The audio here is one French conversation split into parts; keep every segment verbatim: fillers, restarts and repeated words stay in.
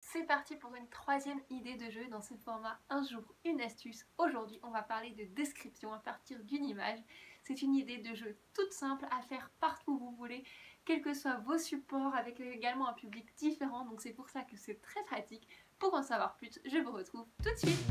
C'est parti pour une troisième idée de jeu dans ce format un jour une astuce. Aujourd'hui on va parler de description à partir d'une image. C'est une idée de jeu toute simple à faire partout où vous voulez, quels que soient vos supports, avec également un public différent, donc c'est pour ça que c'est très pratique. Pour en savoir plus, je vous retrouve tout de suite.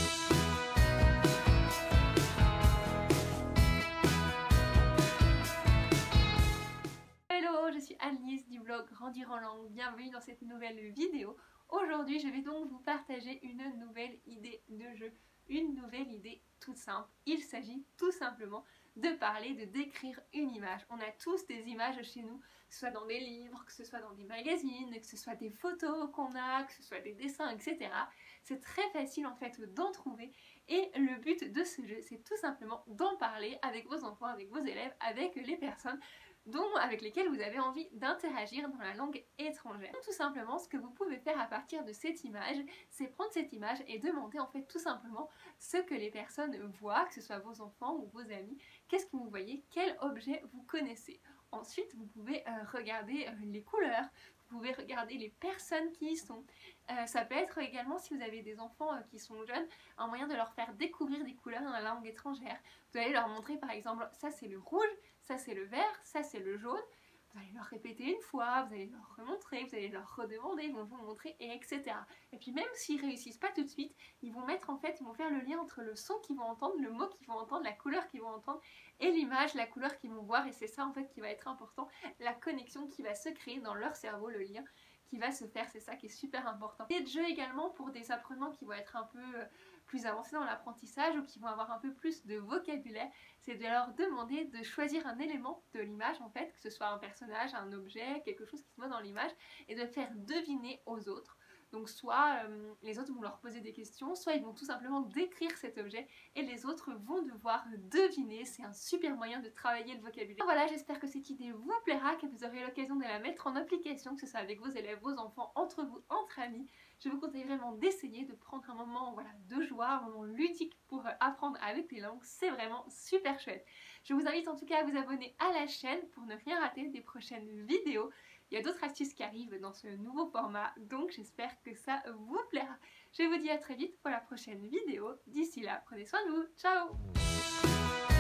Hello, je suis Annelise du blog Grandir en langue, bienvenue dans cette nouvelle vidéo. Aujourd'hui je vais donc vous partager une nouvelle idée de jeu, une nouvelle idée toute simple. Il s'agit tout simplement de parler, de décrire une image. On a tous des images chez nous, que ce soit dans des livres, que ce soit dans des magazines, que ce soit des photos qu'on a, que ce soit des dessins, et cetera. C'est très facile en fait d'en trouver et le but de ce jeu c'est tout simplement d'en parler avec vos enfants, avec vos élèves, avec les personnes dont, avec lesquels vous avez envie d'interagir dans la langue étrangère. Tout simplement, ce que vous pouvez faire à partir de cette image, c'est prendre cette image et demander en fait tout simplement ce que les personnes voient, que ce soit vos enfants ou vos amis, qu'est-ce que vous voyez, quel objet vous connaissez. Ensuite, vous pouvez euh, regarder euh, les couleurs, vous pouvez regarder les personnes qui y sont. Euh, ça peut être également, si vous avez des enfants euh, qui sont jeunes, un moyen de leur faire découvrir des couleurs dans la langue étrangère. Vous allez leur montrer par exemple, ça c'est le rouge, ça c'est le vert, ça c'est le jaune. Vous allez leur répéter une fois, vous allez leur remontrer, vous allez leur redemander, ils vont vous montrer, et etc. Et puis même s'ils réussissent pas tout de suite, ils vont mettre en fait, ils vont faire le lien entre le son qu'ils vont entendre, le mot qu'ils vont entendre, la couleur qu'ils vont entendre, et l'image, la couleur qu'ils vont voir, et c'est ça en fait qui va être important, la connexion qui va se créer dans leur cerveau, le lien qui va se faire, c'est ça qui est super important. Et de jeu également pour des apprenants qui vont être un peu plus avancés dans l'apprentissage ou qui vont avoir un peu plus de vocabulaire, c'est de leur demander de choisir un élément de l'image en fait, que ce soit un personnage, un objet, quelque chose qui se voit dans l'image, et de faire deviner aux autres. Donc soit euh, les autres vont leur poser des questions, soit ils vont tout simplement décrire cet objet et les autres vont devoir deviner. C'est un super moyen de travailler le vocabulaire. Voilà, j'espère que cette idée vous plaira, que vous aurez l'occasion de la mettre en application, que ce soit avec vos élèves, vos enfants, entre vous, entre amis. Je vous conseille vraiment d'essayer, de prendre un moment voilà, de joie, un moment ludique pour apprendre avec les langues. C'est vraiment super chouette. Je vous invite en tout cas à vous abonner à la chaîne pour ne rien rater des prochaines vidéos. Il y a d'autres astuces qui arrivent dans ce nouveau format, donc j'espère que ça vous plaira. Je vous dis à très vite pour la prochaine vidéo. D'ici là, prenez soin de vous. Ciao!